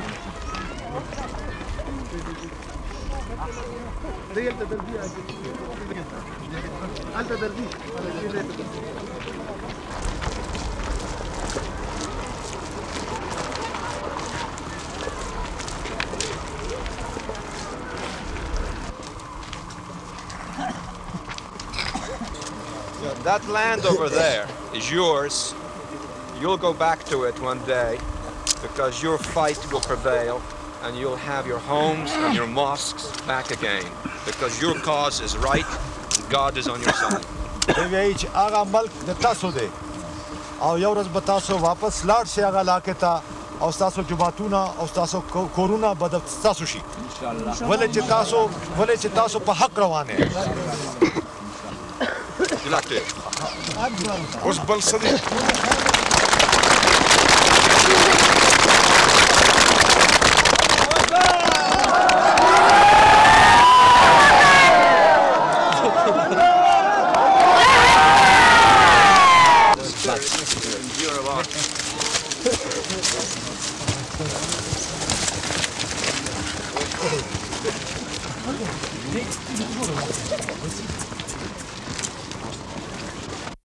That land over there is yours. You'll go back to it one day because your fight will prevail and you'll have your homes and your mosques back again because your cause is right and God is on your side.